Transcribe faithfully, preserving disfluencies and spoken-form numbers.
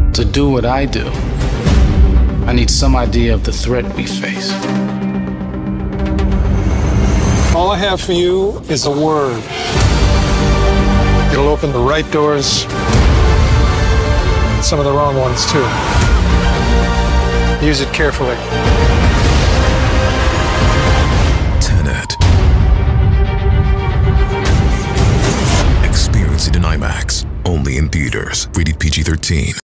To do what I do, I need some idea of the threat we face. All I have for you is a word. It'll open the right doors, and some of the wrong ones, too. Use it carefully. Tenet. Experience it in IMAX. Only in theaters. Rated P G thirteen.